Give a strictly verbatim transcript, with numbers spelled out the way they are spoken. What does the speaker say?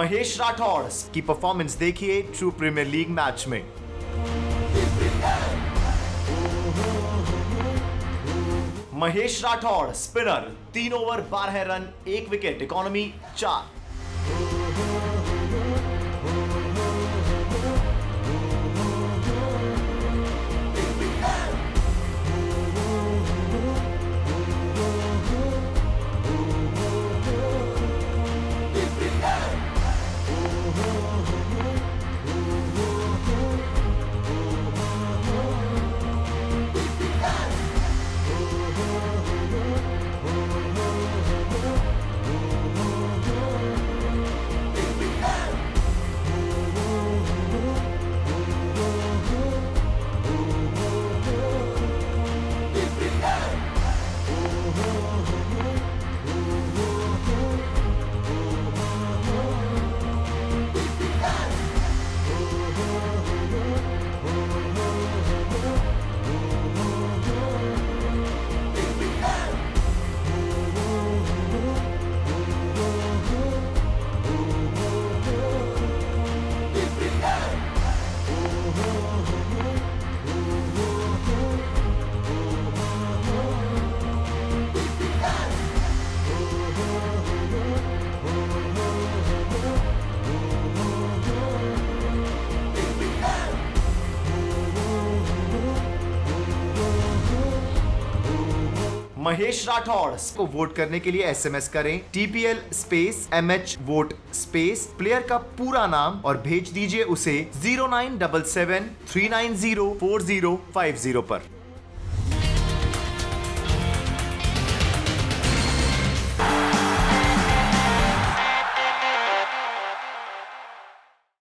महेश राठौड़ की परफॉर्मेंस देखिए true premiere league match में। महेश राठौड़ स्पिनर, तीन ओवर बारह रन, एक विकेट, इकोनॉमी चार। महेश राठौड़ को वोट करने के लिए एसएमएस करें TPL space MH vote space player का पूरा नाम और भेज दीजिए उसे zero nine seven seven three nine zero four zero five zero पर।